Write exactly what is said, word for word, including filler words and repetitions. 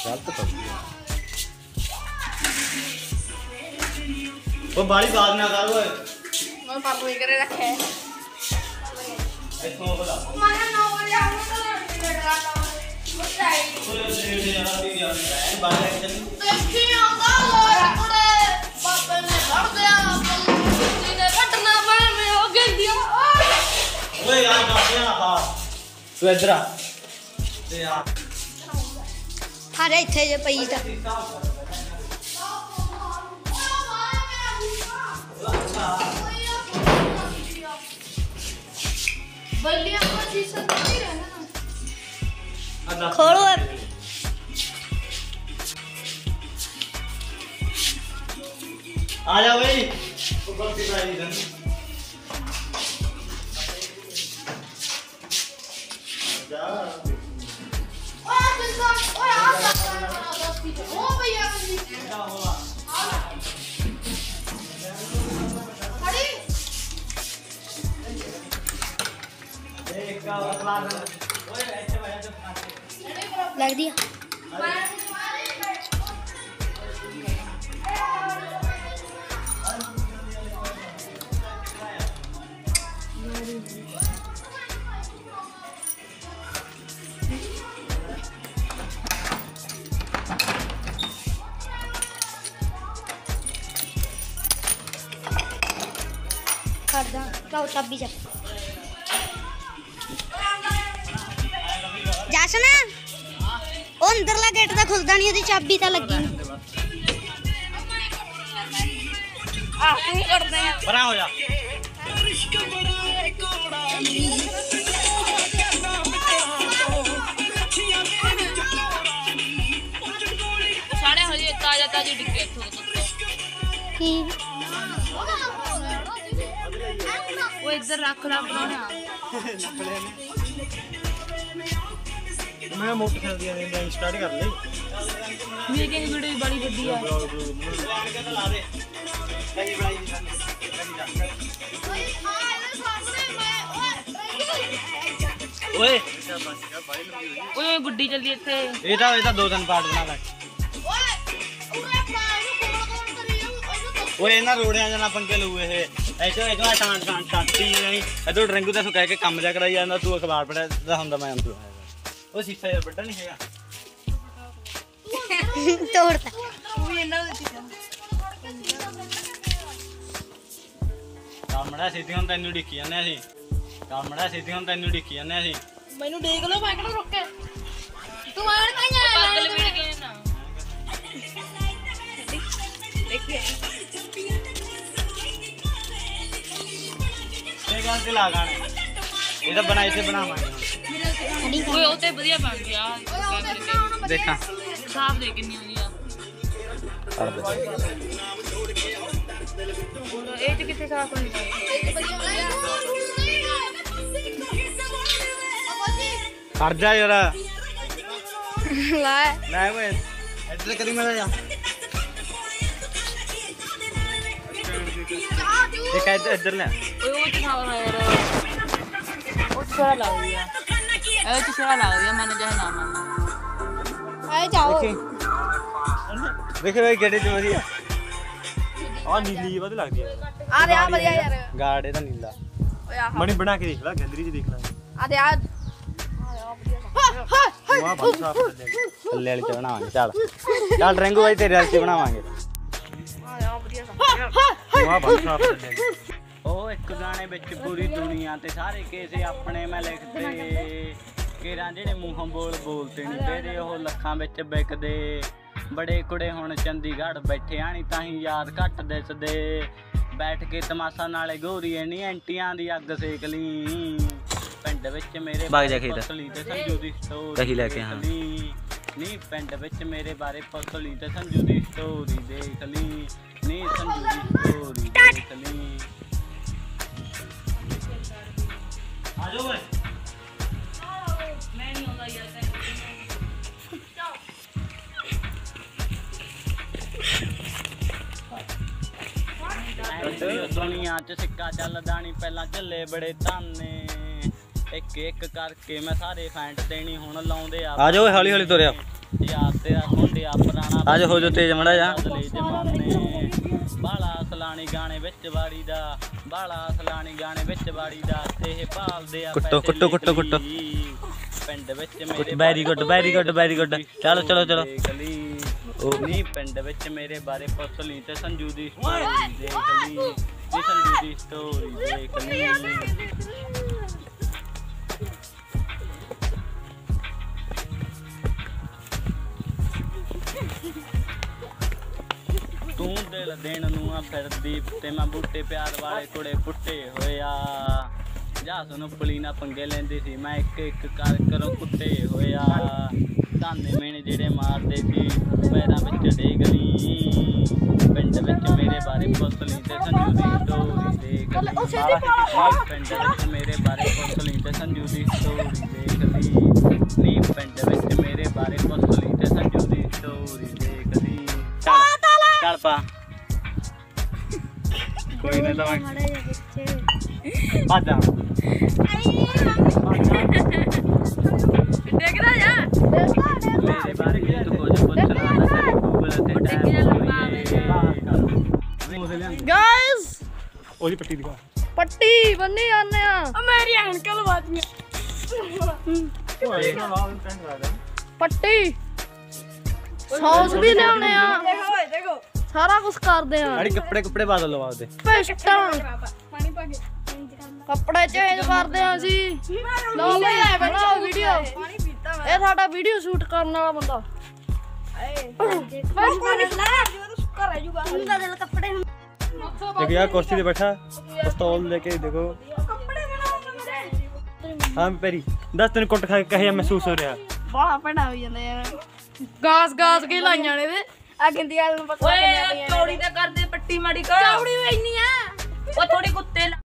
गलत तो वो बाली बात ना कर ओए मैं पापा ही करे रखे इसको बोला माना नौ बजे आऊं तो लड़का था मुझे बोले दे यार दी यार बाहर चल देखी आंगा लोड़ा थोड़े पापा ने भर दिया ने कटना में में हो गया ओए यार गाड़ियां ना बाहर तू इधर आ ते यार अरे इथे जे पई था बल्लियां को शीशा नहीं रहना खोलो आ जा भाई ऊपर की साइड इधर जा ओए जिसका ओए आ ओ भैया क्या हुआ खड़ी एक का अगला ओए ऐसे भैया जब लग दिया कर दा लाओ चाबी जा जासना ओ अंदरला गेट दा खुलदा नहीं ओदी चाबी ता लगी आ तू करदे हैं बरा हो जा साढ़े हजे ताजा ताजी डिग्गे थो की वो इधर रख ला अपना मैं मोटरसाइकिल दिया ने स्टार्ट कर ले मेरी वीडियो बड़ी बड़ी है ओए ओए गुड्डी चली इथे ये ता ये ता दो दिन पार्ट बना ले ओए ना रोड़ियां जना पंगे लुए है ऐसे ऐसे शांत शांत शांति नहीं इधर ड्रिंकू तैਨੂੰ कह के ਕੰਮ ਜਾ ਕਰਾਈ ਜਾਂਦਾ ਤੂੰ ਅਖਬਾਰ ਪੜ੍ਹਦਾ ਹੁੰਦਾ ਮੈਂ ਅੰਦਰ ਉਹ ਸੀਸਾ ਯਾਰ ਵੱਡਾ ਨਹੀਂ ਹੈਗਾ ਤੋੜਤਾ ਉਹ ਇਹਨਾਂ ਦੇ ਕਾਮੜਾ ਸਿੱਧੀ ਹੁਣ ਤੈਨੂੰ ਡਿੱਕੀ ਜਾਂਦੇ ਅਸੀਂ ਕਾਮੜਾ ਸਿੱਧੀ ਹੁਣ ਤੈਨੂੰ ਡਿੱਕੀ ਜਾਂਦੇ ਅਸੀਂ ਮੈਨੂੰ ਦੇਖ ਲਓ ਮੈਂ ਕਿਹੜਾ ਰੁੱਕੇ ਤੂੰ ਆਣ ਕਾਈਆਂ ਪਾਗਲ ਵੀੜ ਗਏ ਨਾ ਦੇਖਿਆ ਇਹ ਗੱਲ ਤੇ ਲਾ ਗਾਣੇ ਇਹ ਤਾਂ ਬਣਾਈ ਤੇ ਬਣਾਵਾਂਗੇ ਓਏ ਉਹ ਤੇ ਵਧੀਆ ਬਣ ਗਿਆ ਦੇਖਾਂ ਸਾਫ ਦੇ ਕਿੰਨੀ ਹੁੰਦੀ ਆ ਇਹ ਤੇ ਕਿੱਥੇ ਸਾਫ ਹੁੰਦੀ ਖੜ ਜਾ ਯਾਰ ਲੈ ਲੈ ਓਏ ਇੱਧਰ ਕਰੀ ਮੈਂ ਜਾ ਇਹ ਕਾਇਦ ਇੱਧਰ ਲੈ ਓਏ ਉਹ ਤੇ ਖਾਵਾ ਯਾਰ ਉਹ ਛੋੜਾ ਲੱਗ ਗਿਆ ਇਹ ਤੇ ਛੋੜਾ ਲੱਗ ਗਿਆ ਮੈਨੂੰ ਜਹ ਨਾ ਮੰਨ ਆਏ ਜਾਓ ਦੇਖੋ ਇਹ ਗੱਡੀ ਚ ਵਧੀਆ ਆ ਨੀਲੀ ਵਧ ਲੱਗਦੀ ਆ ਆ ਰਿਹਾ ਵਧੀਆ ਯਾਰ ਗਾਰਡ ਇਹਦਾ ਨੀਲਾ ਓਏ ਆ ਮਣੀ ਬਣਾ ਕੇ ਦੇਖ ਲੈ ਗੈਲਰੀ ਚ ਦੇਖ ਲੈ ਆ ਦੇ ਆ ਵਾਹ ਬਹੁਤ ਸਾਫ ਥੱਲੇ ਵਾਲੀ ਚ ਬਣਾਵਾਂਗੇ ਚੱਲ ਚੱਲ ਡਰਿੰਗੂ ਬਾਈ ਤੇਰੇ ਵਾਲੀ ਚ ਬਣਾਵਾਂਗੇ ਵਾਹ ਬਹੁਤ ਸਾਫ ਥੱਲੇ ਉਹ ਇੱਕ ਗਾਣੇ ਵਿੱਚ ਪੂਰੀ ਦੁਨੀਆ ਤੇ ਸਾਰੇ ਕੇਸੇ ਆਪਣੇ ਮੈਂ ਲਿਖਦੇ ਕੇਰਾਂ ਜਿਹੜੇ ਮੂੰਹੋਂ ਬੋਲ ਬੋਲਦੇ ਨਹੀਂ ਤੇਰੇ ਉਹ ਲੱਖਾਂ ਵਿੱਚ ਵਿਕਦੇ ਬੜੇ ਕੁੜੇ ਹੁਣ ਚੰਡੀਗੜ੍ਹ ਬੈਠੇ ਆਣੀ ਤਾਂ ਹੀ ਯਾਦ ਘੱਟ ਦਿਸਦੇ ਬੈਠ ਕੇ ਤਮਾਸ਼ਾ ਨਾਲੇ ਗੋਰੀਏ ਨਹੀਂ ਐਂਟੀਆਂ ਦੀ ਅੱਗ ਸੇਕ ਲਈ ਪਿੰਡ ਵਿੱਚ ਮੇਰੇ ਪਸਲੀ ਤੇ ਸੰਜੂ ਦੀ ਸਟੋਰੀ ਲੈ ਕੇ ਹਾਂ ਨਹੀਂ ਪਿੰਡ ਵਿੱਚ ਮੇਰੇ ਬਾਰੇ ਪਸਲੀ ਤੇ ਸੰਜੂ ਦੀ ਸਟੋਰੀ ਦੇਖ ਲਈ ਨਹੀਂ ਸੰਜੂ ਦੀ ਸਟੋਰੀ ਦੇਖ ਲਈ ਆ ਜਾਓ ਓਏ ਮੈਂ ਨਹੀਂ ਆਉਂਦਾ ਯਾਰ ਦੁਨੀਆ ਚ ਸਿੱਕਾ ਚੱਲਦਾ ਨਹੀਂ ਪਹਿਲਾਂ ਚੱਲੇ ਬੜੇ ਤਾਨੇ ਇੱਕ ਇੱਕ ਕਰਕੇ ਮੈਂ ਸਾਰੇ ਫੈਂਟ ਤੇ ਨਹੀਂ ਹੁਣ ਲਾਉਂਦੇ ਆ ਆ ਜਾਓ ਹੌਲੀ ਹੌਲੀ ਤੁਰਿਆ ਯਾਰ ਤੇਰਾ ਮੁੰਡਿਆ ਪੁਰਾਣਾ ਆ ਜਾ ਹੋ ਜੋ ਤੇਜ਼ ਮੜਾ ਜਾ ਬਦਲੇ ਜਮਾਨੇ ਬਾਲਾ ਸਲਾਣੀ ਗਾਣੇ ਵਿੱਚ ਵਾੜੀ ਦਾ ਬਾਲਾ ਸਲਾਣੀ ਗਾਣੇ ਵਿੱਚ ਵਾੜੀ ਦਾ ਇਹ ਭਾਲਦੇ ਆ ਕੁੱਟੋ, ਕੁੱਟੋ, ਕੁੱਟੋ, ਕੁੱਟੋ। ਪਿੰਡ ਵਿੱਚ ਮੇਰੇ very good very good very good ਚਲੋ ਚਲੋ ਚਲੋ ਉਹ ਨਹੀਂ ਪਿੰਡ ਵਿੱਚ ਮੇਰੇ ਬਾਰੇ ਪੁੱਛ ਲਈ ਤੇ ਸੰਜੂ ਦੀ ਸਟੋਰੀ ਦੇਖ ਲਈ ਨੀ ਸੰਜੂ ਦੀ ਸਟੋਰੀ ਦੇਖ ਲਈ ਤੂੰ ਦਿਲ ਦੇਣ ਨੂੰ ਆ ਫਿਰਦੀ ਤੇ ਮੈਂ ਬੂਟੇ ਪਿਆਰ ਵਾਲੇ ਕੁੜੇ ਪੁੱਟੇ ਹੋਇਆ ਜਾ ਸੁਣ ਪੁਲੀ ਨਾ ਪੰਗੇ ਲੈਂਦੀ ਸੀ ਮੈਂ ਇੱਕ ਇੱਕ ਕਰ ਕਰੋ ਕੁੱਟੇ ਹੋਇਆ ਤਾਨੇ ਮੇਣੇ ਜਿਹੜੇ ਮਾਰਦੇ ਸੀ ਪੈਰਾਂ ਵਿੱਚ ਡੇਗ ਲਈ ਪਿੰਡ ਵਿੱਚ ਮੇਰੇ ਬਾਰੇ ਪੁੱਛ ਲਈ ਤੇ ਸੰਜੂ ਦੀ ਸਟੋਰੀ ਦੇਖ ਲਈ ਪਿੰਡ ਵਿੱਚ ਮੇਰੇ ਬਾਰੇ ਪੁੱਛ ਲਈ ਤੇ ਸੰਜੂ ਦੀ ਸਟੋਰੀ ਦੇਖ ਲਈ ਨੀ ਪਿੰਡ ਵਿੱਚ ਮੇਰੇ ਬਾਰੇ ਪੁੱਛ ਲਈ ਤੇ ਸੰਜੂ ਦੀ ਸਟੋਰੀ ਦੇਖ ਲਈ ਚੱਲ ਪਾ ਕੋਈ ਨਾ ਤਾਂ ਭਾਜਾ ਦੇਖਦਾ ਜਾ ਮੇਰੇ ਬਾਰੇ ਕੀ ਤੂੰ ਕੁਝ ਪੁੱਛਣਾ ਨਾ ਗੂਗਲ ਤੇ ਟਾਈਪ ਗਾਇਸ ਉਹਦੀ ਪੱਟੀ ਦਿਖਾ ਪੱਟੀ ਬੰਨੀ ਜਾਂਦੇ ਆ ਮੇਰੀ ਐਨਕਾਂ ਲਵਾਤੀਆਂ ਪੱਟੀ ਸੌਸ ਵੀ ਲਿਆਉਣੇ ਆ ਦੇਖੋ ਦੇਖੋ ਸਾਰਾ ਕੁਝ ਕਰਦੇ ਆ ਅੜੀ ਕੱਪੜੇ ਕੱਪੜੇ ਬਾਦਲ ਲਵਾ ਦੇ ਪਿਸਟਨ ਕੱਪੜੇ ਚੇਂਜ ਕਰਦੇ ਆ ਅਸੀਂ ਲਓ ਬਈ ਬਣਾਓ ਵੀਡੀਓ ਇਹ ਸਾਡਾ ਵੀਡੀਓ ਸ਼ੂਟ ਕਰਨ ਵਾਲਾ ਬੰਦਾ देखो यार कुर्सी पे बैठा पिस्तौल लेके देखो हाँ पेरी दस दिन कुट खा के कहे महसूस हो रहा ਬਾਲਾ ਪੜਾ ਹੋ ਜਾਂਦਾ ਯਾਰ ਗਾਸ ਗਾਸ ਕੇ ਲਾਈਆਂ ਨੇ ਤੇ ਆ ਗਿੰਦੀ ਵਾਲ ਨੂੰ ਪਤਾ ਕਿੰਨੇ ਪਈਆਂ ਓਏ ਚੌੜੀ ਤੇ ਕਰਦੇ ਪੱਟੀ ਮਾੜੀ ਕਰ ਚੌੜੀ ਇੰਨੀ ਆ ਉਹ ਥੋੜੀ ਕੁੱਤੇ